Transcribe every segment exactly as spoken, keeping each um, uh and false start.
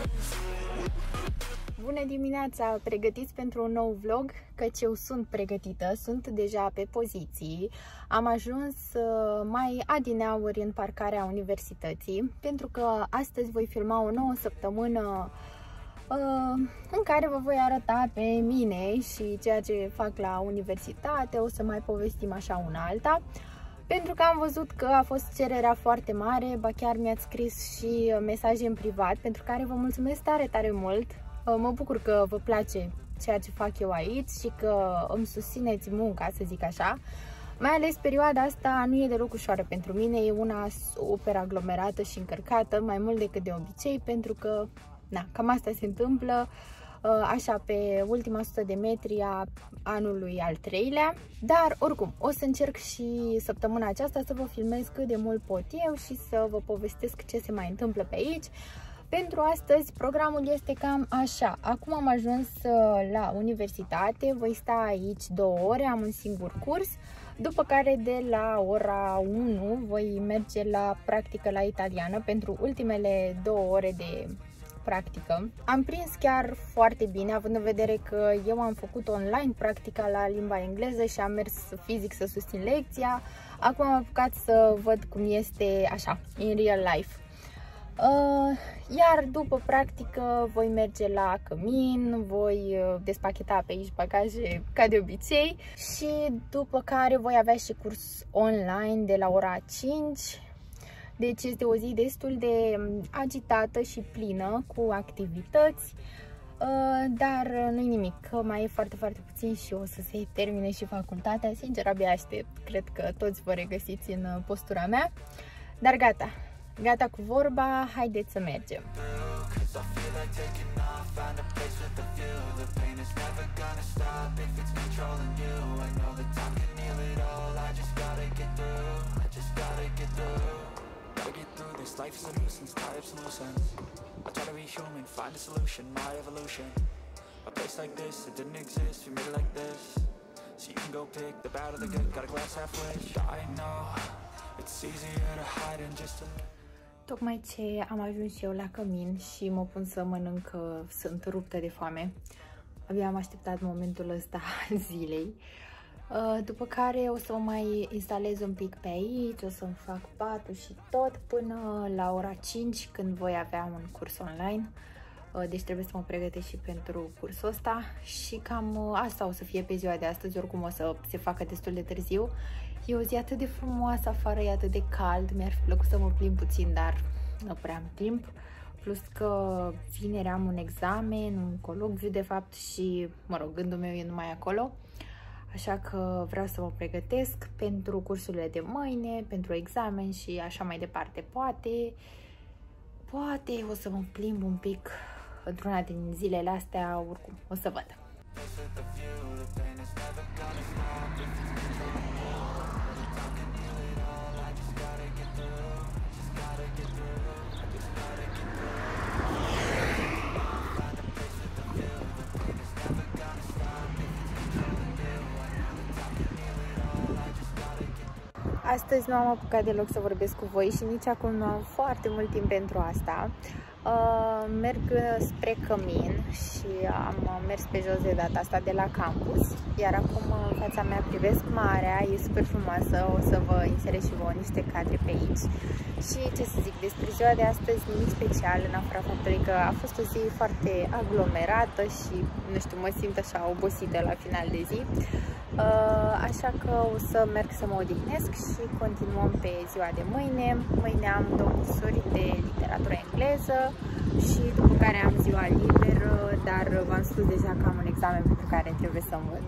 Bună dimineața! Pregătiți pentru un nou vlog? Căci eu sunt pregătită, sunt deja pe poziții. Am ajuns mai adineauri în parcarea universității, pentru că astăzi voi filma o nouă săptămână în care vă voi arăta pe mine și ceea ce fac la universitate. O să mai povestim așa una alta, pentru că am văzut că a fost cererea foarte mare, ba chiar mi-ați scris și mesaje în privat, pentru care vă mulțumesc tare, tare mult. Mă bucur că vă place ceea ce fac eu aici și că îmi susțineți munca, să zic așa. Mai ales perioada asta nu e deloc ușoară pentru mine, e una super aglomerată și încărcată, mai mult decât de obicei, pentru că na, cam asta se întâmplă așa pe ultima sută de metri a anului al treilea. Dar oricum, o să încerc și săptămâna aceasta să vă filmez cât de mult pot eu și să vă povestesc ce se mai întâmplă pe aici. Pentru astăzi, programul este cam așa. Acum am ajuns la universitate, voi sta aici două ore, am un singur curs, după care de la ora unu voi merge la practică la italiană pentru ultimele două ore de practică. Am prins chiar foarte bine, având în vedere că eu am făcut online practica la limba engleză și am mers fizic să susțin lecția. Acum am apucat să văd cum este așa, in real life. Uh, iar după practică voi merge la cămin, voi despacheta pe aici bagaje ca de obicei și după care voi avea și curs online de la ora cinci. Deci este o zi destul de agitată și plină cu activități, uh, dar nu-i nimic, că mai e foarte, foarte puțin și o să se termine și facultatea. Sincer, abia aștept, cred că toți vă regăsiți în postura mea, dar gata. Gata cu vorba, haideți să mergem! Tocmai ce am ajuns și eu la cămin și mă pun să mănânc, sunt ruptă de foame. Abia am așteptat momentul ăsta al zilei. După care o să o mai instalez un pic pe aici, o să-mi fac patul și tot până la ora cinci, când voi avea un curs online. Deci trebuie să mă pregătesc și pentru cursul ăsta și cam asta o să fie pe ziua de astăzi, oricum o să se facă destul de târziu. E o zi atât de frumoasă afară, e atât de cald, mi-ar fi plăcut să mă plimb puțin, dar nu prea am timp. Plus că vineri am un examen, un colocviu de fapt și, mă rog, gândul meu e numai acolo. Așa că vreau să mă pregătesc pentru cursurile de mâine, pentru examen și așa mai departe. Poate, poate o să mă plimb un pic într-una din zilele astea, oricum, o să văd. Astăzi nu am apucat deloc să vorbesc cu voi și nici acum nu am foarte mult timp pentru asta. Uh, merg spre cămin și am mers pe jos de data asta de la campus, iar acum în fața mea privesc marea, e super frumoasă, o să vă inserez și vouă niște cadre pe aici. Și ce să zic, despre ziua de astăzi nimic special, în afara faptului că a fost o zi foarte aglomerată și, nu știu, mă simt așa obosită la final de zi. Uh, așa că o să merg să mă odihnesc și continuăm pe ziua de mâine. Mâine am două cursuri de literatură engleză și după care am ziua liberă, dar v-am spus deja că am un examen pentru care trebuie să învăț.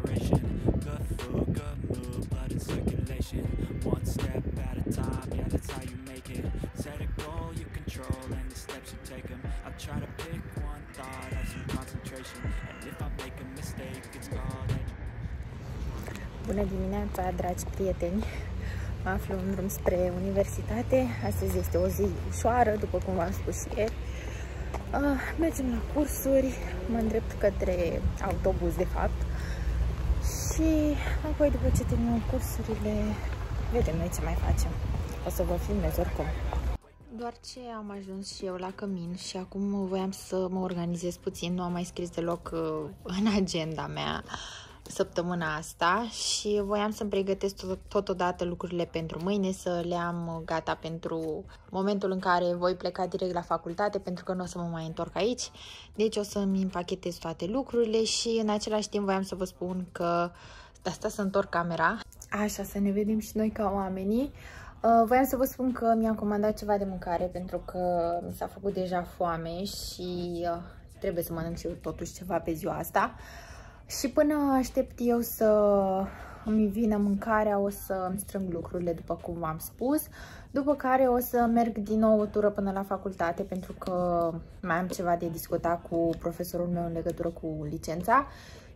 Bună dimineața, dragi prieteni! Mă aflu în drum spre universitate. Astăzi este o zi ușoară, după cum v-am spus și ieri. Uh, mergem la cursuri, mă îndrept către autobuz, de fapt. Și apoi, după ce terminăm cursurile, vedem noi ce mai facem. O să vă filmez oricum. Doar ce am ajuns și eu la cămin și acum voiam să mă organizez puțin, nu am mai scris deloc în agenda mea săptămâna asta și voiam să-mi pregătesc tot, totodată lucrurile pentru mâine, să le am gata pentru momentul în care voi pleca direct la facultate, pentru că nu o să mă mai întorc aici. Deci o să-mi împachetez toate lucrurile și în același timp voiam să vă spun că asta să întorc camera. Așa, să ne vedem și noi ca oamenii. Uh, voiam să vă spun că mi-am comandat ceva de mâncare pentru că mi s-a făcut deja foame și uh, trebuie să mănânc și eu totuși ceva pe ziua asta. Și până aștept eu să îmi vină mâncarea, o să îmi strâng lucrurile după cum v-am spus. După care o să merg din nou o tură până la facultate pentru că mai am ceva de discutat cu profesorul meu în legătură cu licența.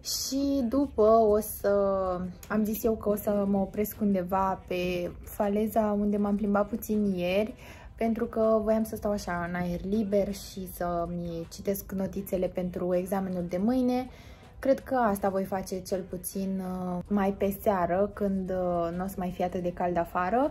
Și după o să, am zis eu că o să mă opresc undeva pe faleza unde m-am plimbat puțin ieri, pentru că voiam să stau așa în aer liber și să-mi citesc notițele pentru examenul de mâine. Cred că asta voi face cel puțin mai pe seară, când nu o să mai fie atât de cald afară.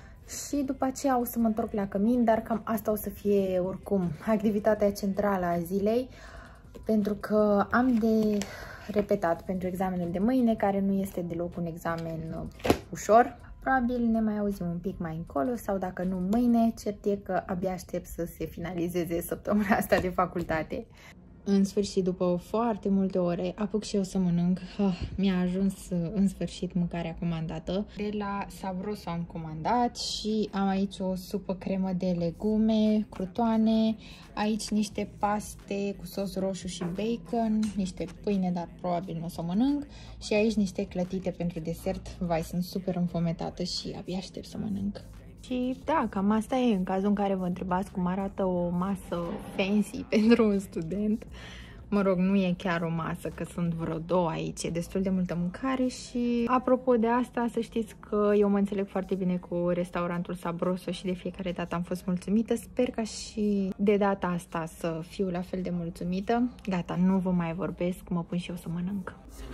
Și după aceea o să mă întorc la cămin, dar cam asta o să fie oricum activitatea centrală a zilei, pentru că am de repetat pentru examenul de mâine, care nu este deloc un examen ușor. Probabil ne mai auzim un pic mai încolo sau dacă nu mâine, cert e că abia aștept să se finalizeze săptămâna asta de facultate. În sfârșit, după foarte multe ore, apuc și eu să mănânc. Oh, mi-a ajuns în sfârșit mâncarea comandată. De la Sabroso am comandat și am aici o supă cremă de legume, crutoane, aici niște paste cu sos roșu și bacon, niște pâine, dar probabil nu o să o mănânc, și aici niște clătite pentru desert. Vai, sunt super înfometată și abia aștept să mănânc. Și da, cam asta e în cazul în care vă întrebați cum arată o masă fancy pentru un student. Mă rog, nu e chiar o masă, că sunt vreo două aici, e destul de multă mâncare și apropo de asta, să știți că eu mă înțeleg foarte bine cu restaurantul Sabroso și de fiecare dată am fost mulțumită. Sper ca și de data asta să fiu la fel de mulțumită. Gata, nu vă mai vorbesc, mă pun și eu să mănânc.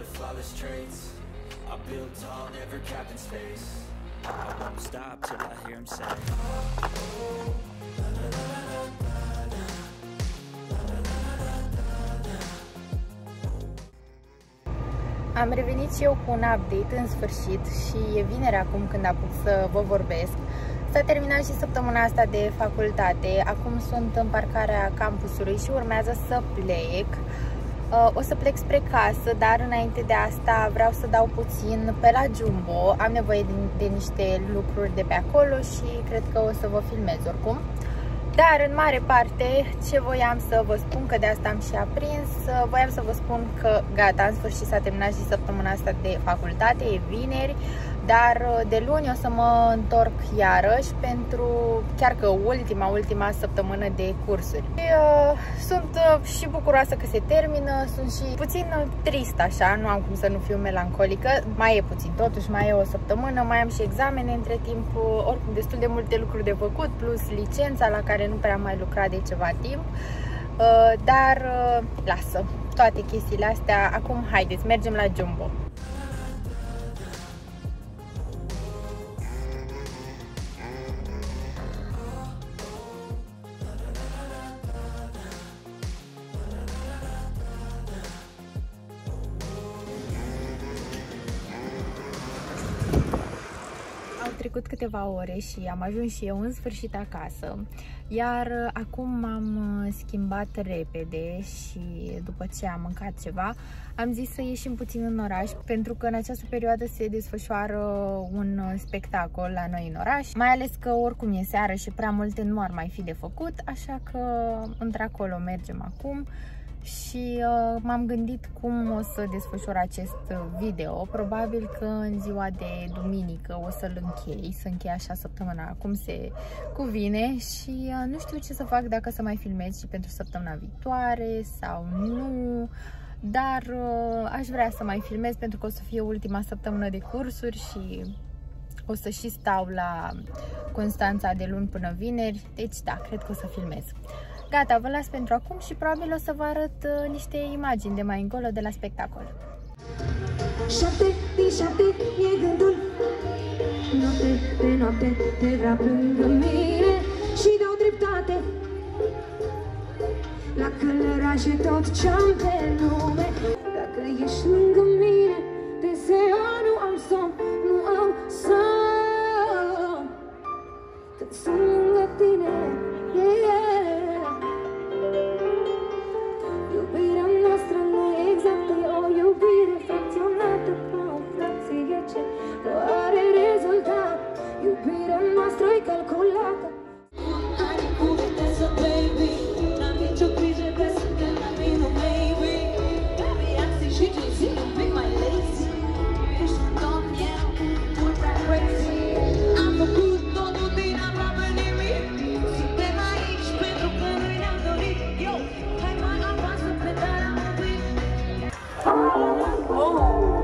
I won't stop till I hear him say Am revenit și eu cu un update în sfârșit și e vineri acum când apuc să vă vorbesc. S-a terminat și săptămâna asta de facultate. Acum sunt în parcarea campusului și urmează să plec. O să plec spre casă, dar înainte de asta vreau să dau puțin pe la Jumbo. Am nevoie de, de niște lucruri de pe acolo și cred că o să vă filmez oricum. Dar în mare parte ce voiam să vă spun, că de asta am și aprins, voiam să vă spun că gata, în sfârșit s-a terminat și săptămâna asta de facultate, e vineri. Dar de luni o să mă întorc iarăși pentru chiar că ultima, ultima săptămână de cursuri. Și, uh, sunt uh, și bucuroasă că se termină, sunt și puțin trist așa, nu am cum să nu fiu melancolică. Mai e puțin, totuși mai e o săptămână, mai am și examene între timp, uh, oricum destul de multe lucruri de făcut, plus licența la care nu prea am mai lucrat de ceva timp. Uh, dar uh, lasă toate chestiile astea, acum haideți, mergem la Jumbo. Au trecut câteva ore și am ajuns și eu în sfârșit acasă, iar acum m-am schimbat repede și după ce am mâncat ceva, am zis să ieșim puțin în oraș, pentru că în această perioadă se desfășoară un spectacol la noi în oraș, mai ales că oricum e seară și prea multe nu ar mai fi de făcut, așa că într-acolo mergem acum. Și uh, m-am gândit cum o să desfășor acest video. Probabil că în ziua de duminică o să-l închei, să închei așa săptămâna cum se cuvine și uh, nu știu ce să fac, dacă să mai filmez și pentru săptămâna viitoare sau nu. Dar uh, aș vrea să mai filmez pentru că o să fie ultima săptămână de cursuri și o să și stau la Constanța de luni până vineri. Deci da, cred că o să filmez. Gata, vă las pentru acum și probabil o să vă arăt uh, niște imagini de mai încolo de la spectacol. Șapte din șapte e gândul, noapte de noapte te rap lângă mine și dau dreptate la călărașe tot ce-am pe lume. Dacă ești lângă mine, deseam nu am somn, nu am somn. Când sunt lângă tine, yeah. Iubirea noastră nu e exact, e o iubire fracționată ca o fracție ce nu are rezultat. Iubirea noastră e calculată. Ai cu viteză, baby, n-am nicio grijă că suntem la mine, maybe. Beyoncé și Jay-Z, un pic mai lazy. Ești un domn, eu, ultra crazy. Am făcut totul din aproape nimic. Suntem aici pentru că noi ne-am dorit. Yo, hai mai avansă pedala un pic. Oh,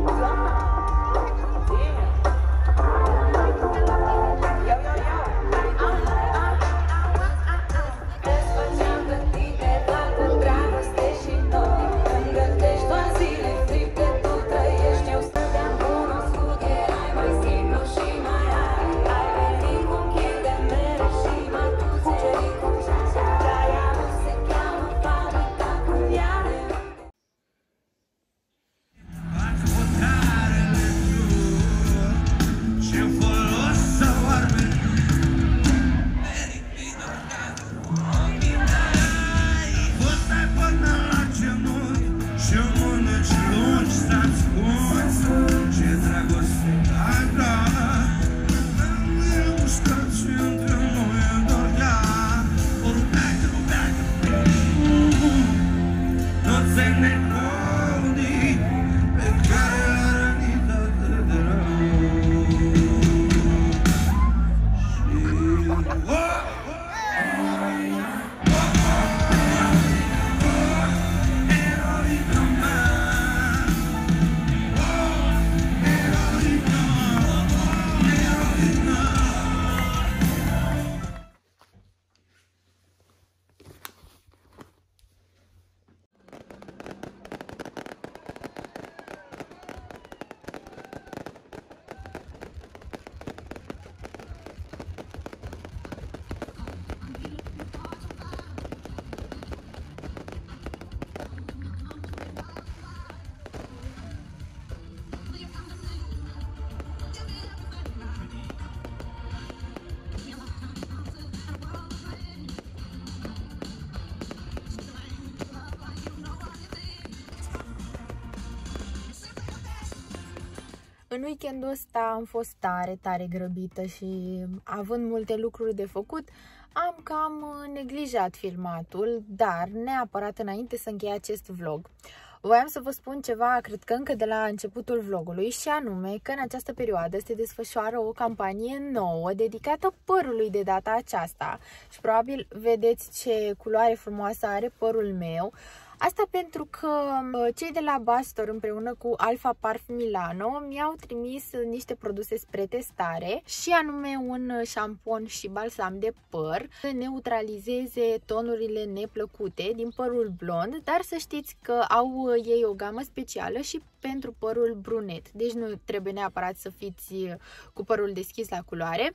În weekendul ăsta am fost tare, tare grăbită și având multe lucruri de făcut, am cam neglijat filmatul, dar neapărat înainte să închei acest vlog. Voiam să vă spun ceva, cred că încă de la începutul vlogului, și anume că în această perioadă se desfășoară o campanie nouă dedicată părului de data aceasta. Și probabil vedeți ce culoare frumoasă are părul meu. Asta pentru că cei de la Bastor împreună cu Alpha Parf Milano mi-au trimis niște produse spre testare, și anume un șampon și balsam de păr să neutralizeze tonurile neplăcute din părul blond, dar să știți că au ei o gamă specială și pentru părul brunet, deci nu trebuie neapărat să fiți cu părul deschis la culoare.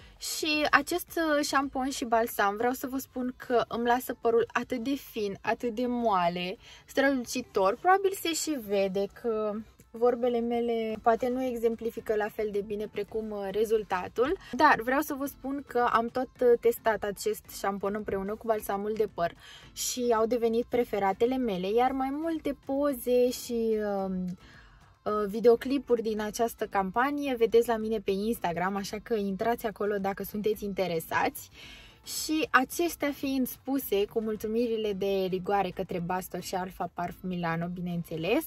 Și acest șampon și balsam, vreau să vă spun că îmi lasă părul atât de fin, atât de moale, strălucitor. Probabil se și vede că vorbele mele poate nu exemplifică la fel de bine precum rezultatul, dar vreau să vă spun că am tot testat acest șampon împreună cu balsamul de păr și au devenit preferatele mele, iar mai multe poze și videoclipuri din această campanie vedeți la mine pe Instagram, așa că intrați acolo dacă sunteți interesați. Și acestea fiind spuse, cu mulțumirile de rigoare către Bastor și Alpha Parf Milano, bineînțeles,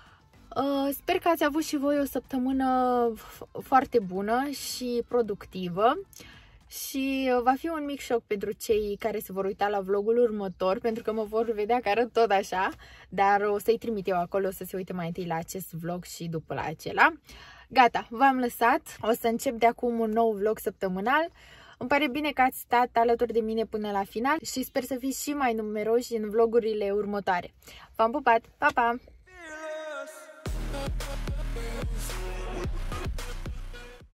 sper că ați avut și voi o săptămână foarte bună și productivă. Și va fi un mic șoc pentru cei care se vor uita la vlogul următor, pentru că mă vor vedea că arăt tot așa, dar o să-i trimit eu acolo să se uite mai întâi la acest vlog și după la acela. Gata, v-am lăsat, o să încep de acum un nou vlog săptămânal. Îmi pare bine că ați stat alături de mine până la final și sper să fiți și mai numeroși în vlogurile următoare. V-am pupat, pa, pa!